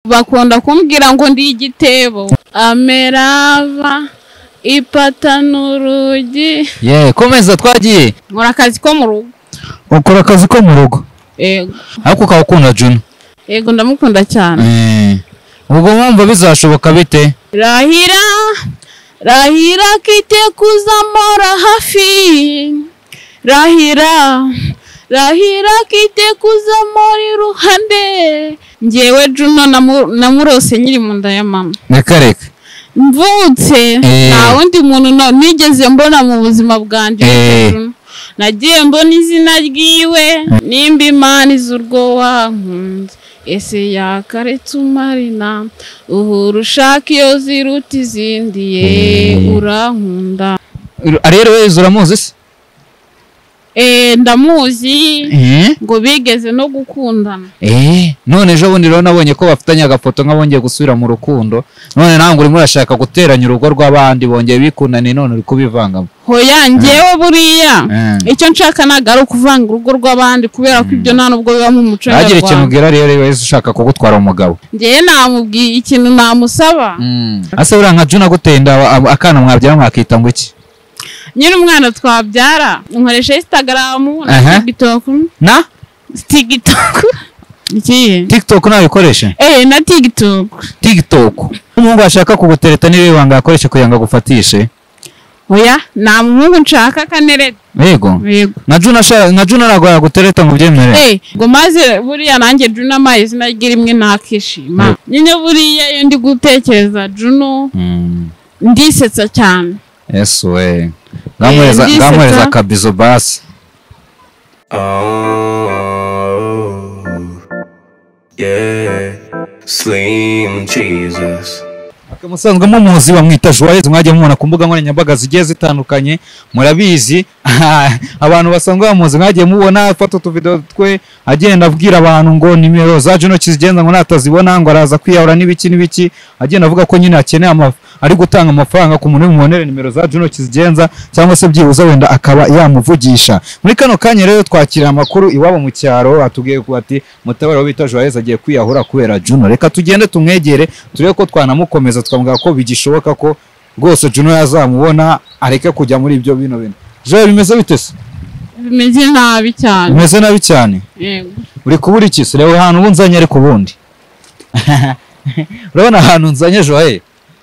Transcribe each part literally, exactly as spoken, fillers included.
bakunda kumbwira ngo ndi igitebo amerava ipata n'urugi. Ye komeza twagiye. Nkora akazi ko mu rugo. Ukora akazi ko mu rugo? Yego. Ariko ukabukunda Juno? Yego ndamukunda cyane. Eh. Ubwo mwumva bizashoboka bite? Rahira rahira kite kuzamora hafi. Rahira rahira kite kuzamora iruhande. Njyewe Juno namurose nyiri mu nda ya mama. Reka reka. Mvutse nta wundi muntu nigeze mbona mu buzima bwanjye. Nagiye mbona izina ryiwe nimba Imana izurwo wankunze. Ese yakaretse umarina uhuru ushaka iyo ziruta izindi ye urankunda. Rero weze uramuzi se? Eh ndamuzi ngo bigeze no gukundana. Eh none ejo bundi rero nabonye ko bafitanye agafoto nk'abongeye gusubira mu rukundo. None nango urimo urashaka guteranya urugo rw'abandi bongeye bikundana none uri kubivangamo. Hoya njyewe buriya icyo nshaka nagara kuvanga urugo rw'abandi kubera ko ibyo nta nubwo biba mu muco nyarwanda. Agira ikintu ubwira rero wese ushaka kugutwara umugabo. Njyewe namubwiye ikintu namusaba. Ase ura nka Juno gutenda akana mwabyara mwakita ngo iki? Nyine umwana twabyara nkoresha Instagram na TikTok. Na TikTok. Iki? TikTok nayo ikoresha? Eh na TikTok. TikTok. Umuntu ashaka kugutereta niwe wanga akoresha kuyanga gufatishe. Oya na muhungu nshaka kanereta. Yego. Yego. Na Juno sha na Juno nagwa gutereta ngo byemere. Eh ngo maze buriya nanjye Juno amaye zinagira imwe nakishima. Nyine buriya iyo ndi gutekereza Juno ndisetsa cyane. Yes we. Ngamweza ngamweza kabizo basi. Oh yeah, Slim Jesus. Akamusanzwe mu muzi bamwita Joyeux mwaje mubona ku mbuga nkoranyambaga zigiye zitandukanye murabizi abantu basanzwe bamuzi mwaje mubona afata tu video twe agenda abwira abantu ngo nimero za Juno kizigenza ngo natazibona ngo araza kwiyahura n'ibiki n'ibiki agenda avuga ko nyine akeneye amafu ari gutanga amafaranga ku muntu w'umunere nimero za Juno kizigenza cyangwa se byibuza wenda akaba yamuvugisha. Muri kano kanya rero twakira amakuru iwabo mu cyaro atubwiye ko ati mutabara bita Joyeux agiye kwiyahura kubera Juno. Reka tugende tumwegere turebe ko twanamukomeza tukamubwira ko bigishoboka ko rwose Juno yazamubona areke kujya muri ibyo bino bino. Joyeux bimeze bite se? Bimeze nabi cyane. Bimeze nabi cyane? Yego. Uri kubura iki se? Rero ahantu bunzanye ariko ubundi. Urabona ahantu nzanye Joyeux?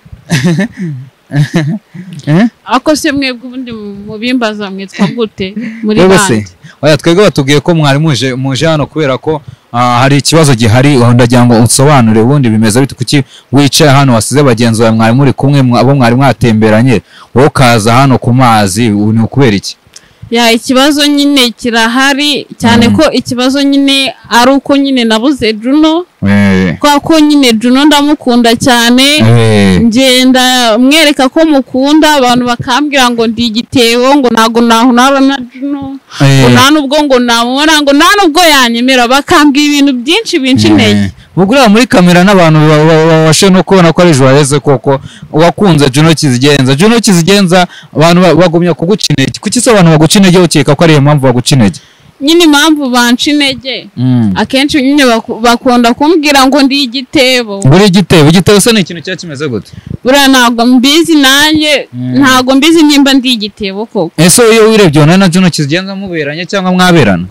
Eh? Ako se mwebwe ubundi mu bimbaza mwitwa gute muri bandi? Oya twebwe batubwiye ko mwari muje muje hano kubera ko hari ikibazo gihari ndagira ngo unsobanure ubundi bimeze bite kuki wicaye hano wasize bagenzi bawe mwari muri kumwe abo mwari mwatemberanye wowe kaza hano ku mazi ni ukubera iki? Ya ikibazo nyine kirahari cyane ko ikibazo nyine ari uko nyine nabuze Juno. Eh. Kwa ko nyine Juno ndamukunda cyane. Ngenda mwereka ko mukunda abantu bakambwira ngo ndi igitebo ngo nago naho naba na Juno. Ngo nta nubwo ngo namubona ngo nta nubwo yanyemera bakambwira ibintu byinshi binshi intege. Bugura muri kamera n'abantu babashe no kubona ko ari Joyeux koko wakunze Juno kizigenza. Juno kizigenza abantu bagumya kugucinege. Kuki se abantu bagucinege ukeka ko ari impamvu bagucinege? Nyine impamvu bancinege akenshi nyine bakunda kumbwira ngo ndi igitebo. Buri igitebo igitebo se ni ikintu cya kimeze gute? Bura ntabwo mbizi nanjye ntabwo mbizi nimba ndi igitebo koko. Ese iyo wirebye na Juno kizigenza muberanye cyangwa mwaberana?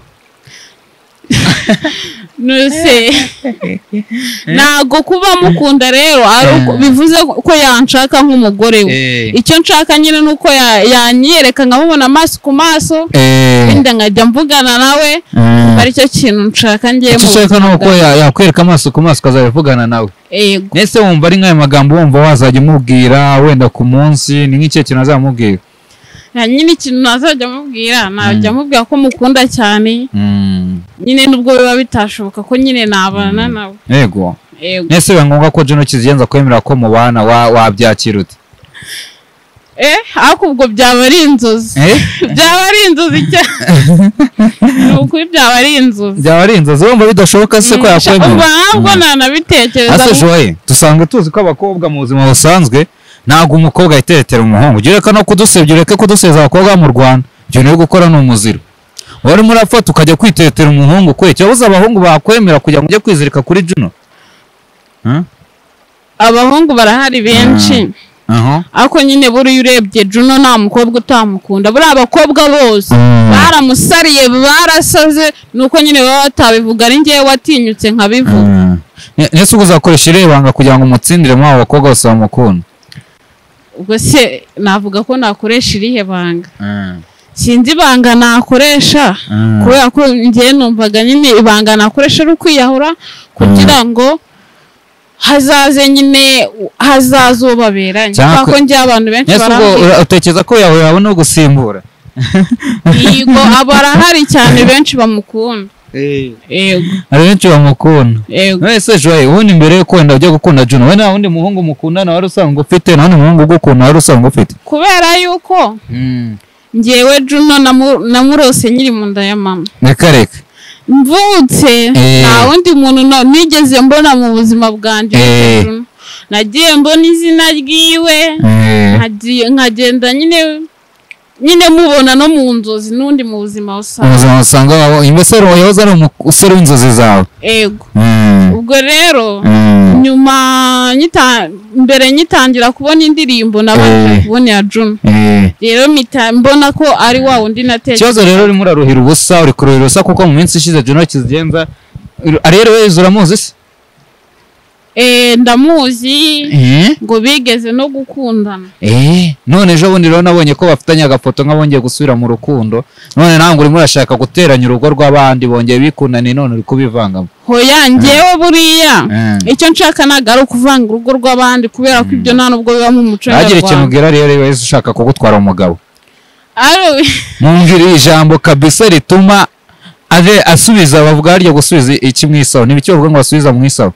Nuse nago kuba mukunda rero bivuze ko yanshaka nk'umugore we. Icyo nshaka nyine nuko yanyereka nkamubona amaso ku maso wenda nkajya mvugana nawe ari cyo kintu nshaka ngiye mu nshaka nuko yakwereka amaso ku maso kazabivugana nawe. Yego. Nese wumva ari nk'ayo magambo wumva wazajya mubwira wenda ku munsi ni nk'icyo kintu azamubwira? Ya nyine ikintu nazajya mubwira najya mubwira ko mukunda cyane. Nyine nubwo biba bitashoboka ko nyine nabana nawe. Yego. Nese bangonga ko Juno kizigenza kwemera ko mubana wabyakira ute? Eh ako ubwo byaba ari inzozi. Byaba ari inzozi cyane. Nuko byaba ari inzozi. Byaba ari inzozi wumva bidashoboka se ko yakwemera. Ubwo nanabitekereza. Ase Joyeux dusanga tuzi ko abakobwa mu buzima busanzwe nago umukobwa iteretera umuhungu. Gireka no kudusebya ureke kuduseza abakobwa mu Rwanda. Byo no gukora no muziro. Wari murafata ukajya kwiteretera umuhungu kwe cyabuze abahungu bakwemera kujya mujye kwizirika kuri Juno. abahungu barahari benshi ariko nyine buri urebye Juno nta mukobwa utamukunda buri abakobwa bose baramusariye barasaze nuko nyine baba batabivuga ari ngiye watinyutse nkabivuga nese uzakoresha irebanga kugira ngo umutsindire mu abakobwa bose bamukunda ubwo se navuga ko nakoresha irihe banga sinzi ibanga nakoresha kubera ko ngiye numvaga nyine ibanga nakoresha ari ukwiyahura kugira ngo hazaze nyine hazazobaberanye kuko ngiye abantu benshi barahari utekereza ko yawe yabona gusimbura yego abarahari cyane benshi bamukunda yego ari benshi bamukunda nese Joye ubundi mbere yo kwenda ujya gukunda Juno we nta wundi muhungu mukundana wari usanga ufite nta wundi muhungu ugukunda wari usanga ufite kubera yuko ngewe Juno namurose nyiri mu nda ya mama reka reka mvutse nta wundi muntu nigeze mbona mu buzima bwanjye nagiye mbona izina ryiwe nkagenda nyine nyine mubona no mu nzozi n'undi mu buzima usanga usanga imbesero yahoze ari umusore w'inzozi zawe yego ubwo rero nyuma mbere nyitangira kubona indirimbo nabanje kubona ya Juno rero mbona ko ari wa wundi natekereje ikibazo rero urimo uraruhira ubusa uri kuruhira ubusa kuko mu minsi ishize Juno kizigenza rero weze uramuzi se eh ndamuzi ngo bigeze no gukundana eh none ejo bundi rero nabonye ko bafitanye agafoto nk'abongeye gusubira mu rukundo none nango urimo urashaka guteranya urugo rw'abandi bongeye bikundana none uri kubivangamo hoya ngewe buriya icyo nshaka nagara kuvanga urugo rw'abandi kubera ko ibyo nta nubwo biba mu muco nyarwanda agira ikintu ubwira rero wese ushaka kugutwara umugabo ari mungiri ijambo kabisa rituma ave asubiza bavuga haryo gusubiza iki mwisaho nibicyo bavuga ngo basubiza mu mwisaho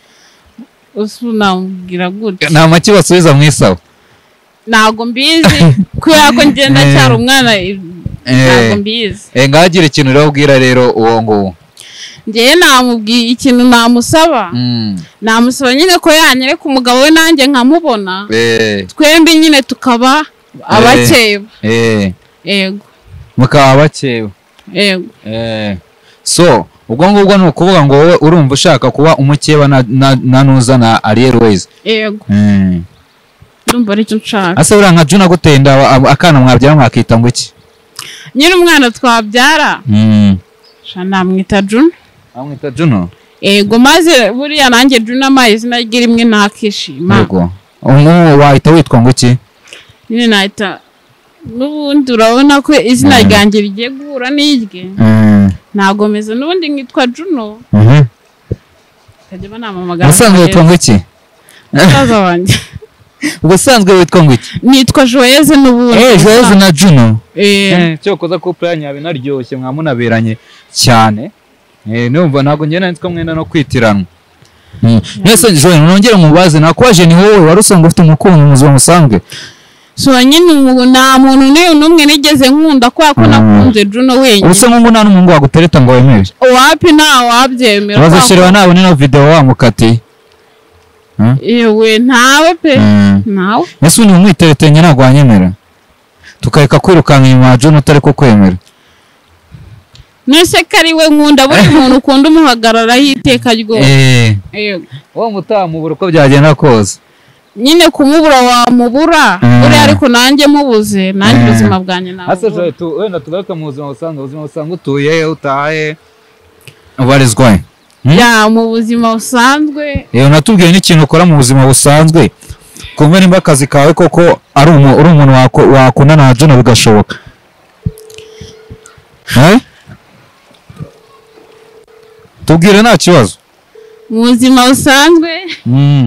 usuna mbwira gute nta make basubiza mu isaho ntago mbizi kubera ko ngenda cyari umwana ntago mbizi eh ngagira ikintu rero ubwira rero uwo ngo ngiye namubwiye ikintu namusaba namusaba nyine ko yanyere ku mugabo we nanjye nkamubona twembi nyine tukaba abakeba eh yego mukaba abakeba yego eh so ubwo ngubwo ni ukuvuga ngo wowe urumva ushaka kuba umukeba na nuza na Ariel Ways yego ndumva ari cyo nshaka ase ura nka Juno gutenda akana mwabyara mwakita ngo iki nyine umwana twabyara shana mwita Juno amwita Juno yego maze buriya nanjye Juno amaye izina ry'imwe nakishima yego umuntu wahita witwa ngo iki nyine nahita n'ubundi urabona ko izina ryanjye rigiye guhura n'irye ntago meze n'ubundi nkitwa Juno mhm kajya banamamagara usanzwe witwa ngo iki kaza wanjye ubusanzwe witwa ngo iki nitwa Joyeze n'ubundi eh Joyeze na Juno eh cyo koza couple yanyu binaryoshye mwamunaberanye cyane eh numva nago ngena nitwa mwenda no kwitiranwa nese Joyeze nongere mubaze nakwaje ni wowe warusanzwe ufite umukunzi muzwa musanzwe so nyine nta muntu niyo numwe nigeze nkunda kwa ko nakunze Juno wenyine usa nk'umuntu nta n'umuntu wagutereta ngo wemere wapi nta wabyemera bazashirwa nabo nino video wamukati yewe ntawe pe nawe ese ni umwiteretenya ntago wanyemera tukayeka kwirukanka inyuma Juno utari ko kwemera nese kari we nkunda buri muntu ukunda umuhagarara yiteka rwose eh yego wo mutamubura uko byagenda koza nyine kumubura wa mubura uri ariko nanjye mubuze nanjye ubuzima bwanjye nawe ase je tu wenda tugaruka mu buzima busanzwe ubuzima busanzwe utuye utahe ubarizwa ya mu buzima busanzwe eh natubwiye n'ikintu ukora mu buzima busanzwe kumwe nimba akazi kawe koko ari uri umuntu wakundana na Juno bigashoboka eh tubwire nta kibazo mu buzima busanzwe mm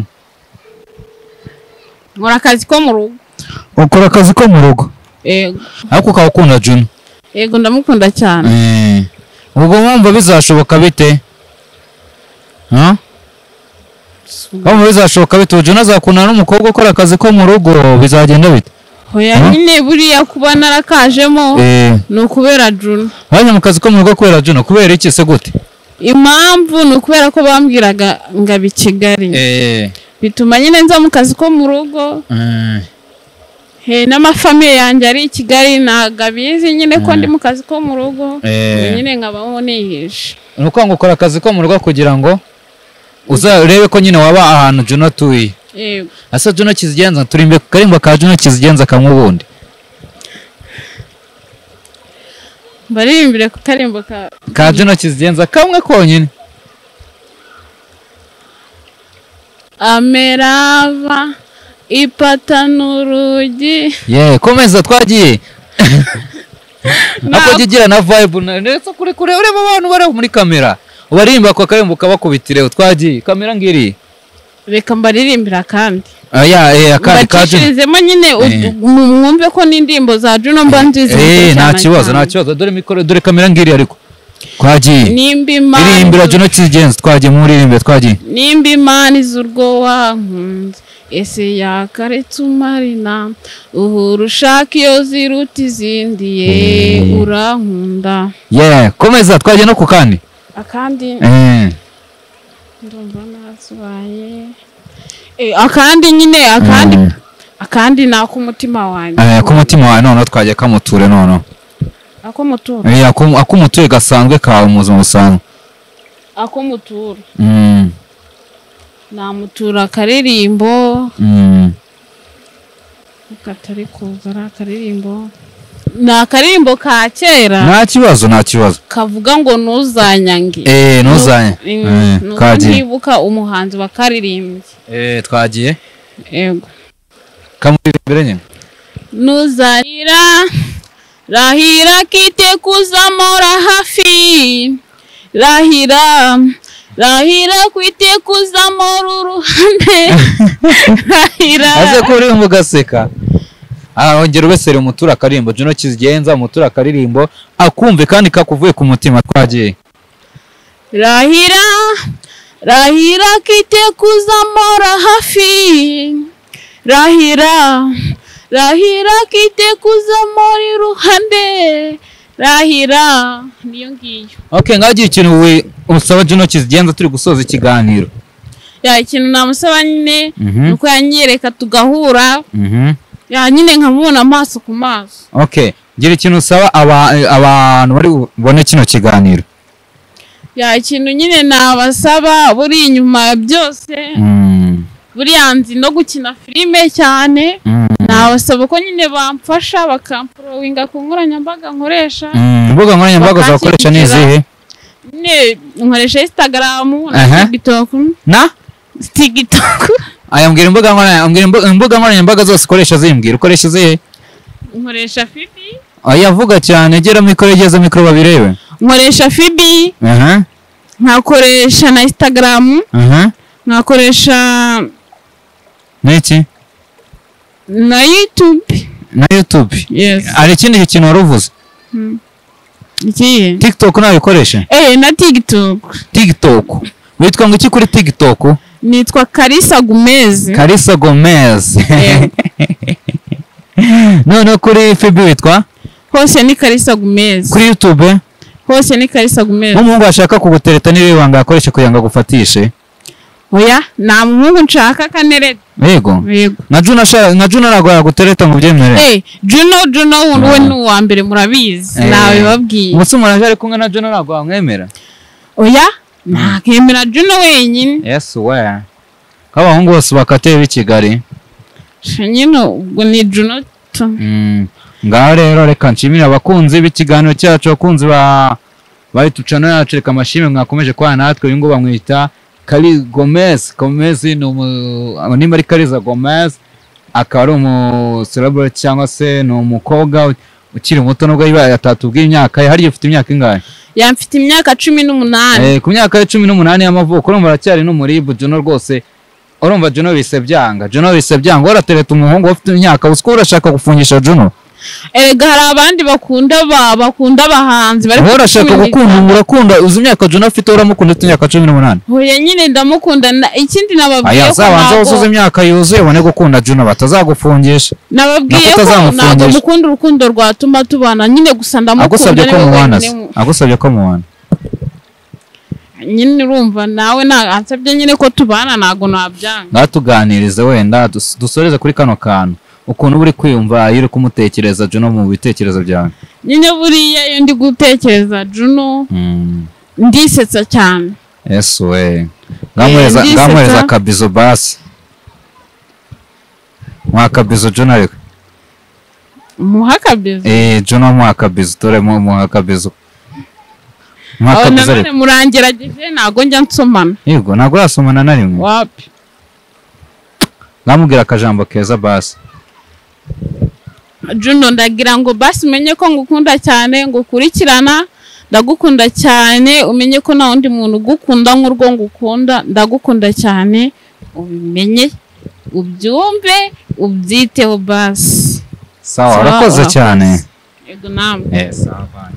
nkora akazi ko mu rugo ukora akazi ko mu rugo yego ariko ukakunda Juno yego ndamukunda cyane eh ubwo mwumva bizashoboka bite ha Bamwe bizashoboka bite Juno azakundana n'umukobwa ukora akazi ko mu rugo bizagenda bite hoya nyine buriya kuba narakajemo no kubera Juno hanya mu kazi ko mu rugo kubera Juno kubera iki se gute impamvu no kubera ko bambwiraga ngabi Kigali eh bituma nyine nza mu kazi ko mu rugo he n'amafamiye yanjye ari Kigali nagabizi nyine ko ndi mu kazi ko mu rugo nyine nkabamo nihishe nuko ngo ukora akazi ko mu rugo kugira ngo uzarebe ko nyine waba ahantu Juno atuye. Yego. Asa Juno Kizigenza turimbe karimbo ka Juno Kizigenza kamwe ubundi. Baririmbire ku karimbo ka Ka Juno Kizigenza kamwe konyine. Amerava ipata nurugi. Yeah, komeza twagiye. Nako gigira na vibe ndetse kure kure ureba abantu bare muri kamera. Ubarimba kwa karimbo kabakubitire twagiye. Kamera ngiri. Reka mbaririmbira kandi. Aya eh akandi kaje. Bacishizemo nyine mwumve ko n'indimbo za Juno mba nziza. Eh nta kibazo nta kibazo dore mikoro dore kamera ngiri ariko. Twagiye. Nimba imana. Irimbira Juno Kizigenza twagiye muri rimbe twagiye. Nimba imana izurwo wankunze. Ese yakaretse umarina uhuru ushaka iyo ziruta izindi ye urankunda. Yeah komeza twagiye no ku kandi. Akandi. Eh. Ndumva nasubaye. Eh akandi nyine akandi akandi nako umutima wanjye. Eh ko umutima wawe none twagiye kamuture none. Ako mutura. Eh ako ako mutuye gasanzwe kawe muzuma usanzwe. Ako mutura. Mm. Na mutura karirimbo. Mm. Katari kuzara karirimbo. Na karirimbo ka kera. Nta kibazo nta kibazo. Kavuga ngo nuzanyange. Eh nuzanye. Eh kagiye. Nibuka umuhanzi wa karirimbye. Eh twagiye. Yego. Kamuririmbire nyine. Nuzarira rahira kite kuzamora hafi. Rahira rahira kwite kuzamora uruhande. Rahira. Aze kuri mugaseka. Ah ongera ubesere umutura karimbo Juno Kizigenza umutura karirimbo akumve kandi kakuvuye ku mutima twagiye. Rahira rahira kite kuzamora hafi. Rahira rahira kite kuzamora iruhande. Rahira niyo ngiyo. Okay ngagiye ikintu we usaba Juno Kizigenza turi gusoza ikiganiro. Ya ikintu namusaba nyine nuko yanyereka tugahura. Mhm. Ya nyine nkamubona amaso ku maso. Okay gira ikintu usaba abantu bari bone kino kiganiro. Ya ikintu nyine nabasaba buri inyuma byose. Mm. Buri yanzi no gukina filime cyane. Mm. Nabasaba ko nyine bamfasha bakamprowinga ku nkoranyambaga nkoresha. Mm. Mbuga nkoranyambaga zakoresha nizihe? Ne nkoresha Instagram na TikTok. Na? TikTok. Aya mbwira imbuga nkoranyambaga imbuga nkoranyambaga zose ukoresha zimbwira ukoresha zihe? Nkoresha Fibi. Aya vuga cyane gera mikoro igeze mikoro babirebe. Nkoresha Fibi. Aha. Nkakoresha na Instagram. Aha. Nkakoresha Niki? Na YouTube. Na YouTube. Yes. Ari ikindi kintu waruvuze? Hmm. Iki? TikTok nayo ukoresha? Eh na TikTok. TikTok. Witwa ngo iki kuri TikTok? Nitwa Karisa Gomez. Karisa Gomez. Yeah. No no kuri Fibi witwa? Hose ni Karisa Gomez. Kuri YouTube? Hose ni Karisa Gomez. Umuntu ashaka kugutereta niwe wanga akoresha kuyanga gufatishe. Oya, na muhungu nshaka kanere. Yego. Yego. Na Juno sha na Juno nagwa gutereta ngo byemere. Eh, Juno Juno we ni uwa mbere murabizi. Nawe babwiye. Umusuma naje ari kumwe na Juno nagwa mwemera. Oya, nakemera Juno wenyine. Yes we. Kabahungu bose bakateye b'Kigali. Shanyino ubwo ni Juno. Mm. Ngaho rero reka nshimira abakunzi b'ikiganiro cyacu abakunzi ba bari tucano yacu reka amashimwe mwakomeje kwa natwe uyu ngo bamwita Kari Gomez. Gomez ni nimba ari Kariza Gomez akaba ari umu celebrity cyangwa se ni umukobwa ukiri muto nubwo yibaye atatubwiye imyaka hari ufite imyaka ingahe? Yamfite imyaka cumi n'umunani. Eh ku myaka ya cumi n'umunani y'amavuko urumva aracyari no muri Juno rwose urumva Juno bise byanga Juno bise byanga waratereta umuhungu ufite imyaka usko urashaka gufungisha Juno. Erega hari abandi bakunda ba bakunda abahanzi bari urashaka gukunda urakunda uzi imyaka Juno afite uramukunda ufite imyaka cumi n'umunani. Hoya nyine ndamukunda ikindi nababwiye ko aya uzuze imyaka yuzuye ubone gukunda Juno batazagufungisha. Nababwiye ko ntabwo mukunda urukundo rwatuma tubana nyine gusa ndamukunda. Agusabye ko mubana agusabye ko mubana nyine urumva nawe ansabye nyine ko tubana nago nabyanga. Ngatuganirize wenda dusoreze kuri kano kantu ukuntu buri kwiyumva yiri kumutekereza Juno mu bitekerezo byawe. Nyine buriya iyo ndi gutekereza Juno ndisetsa cyane. Yes we. Ngamweza ngamweza kabizo basi. Mwakabizo John ariko. Muhakabizo. Eh John mwakabizo tore mu muhakabizo. Mwakabizo ariko. Murangerageje nago njya nsomana. Yego nago yasomana na rimwe. Wapi? Ngamubwira akajambo keza basi. Juno ndagira ngo basi umenye ko ngukunda cyane ngukurikirana ndagukunda cyane umenye ko na undi muntu gukunda nk'urwo ngukunda ndagukunda cyane ubimenye ubyumve ubyiteho basi sawa urakoze cyane yego namwe eh sawa.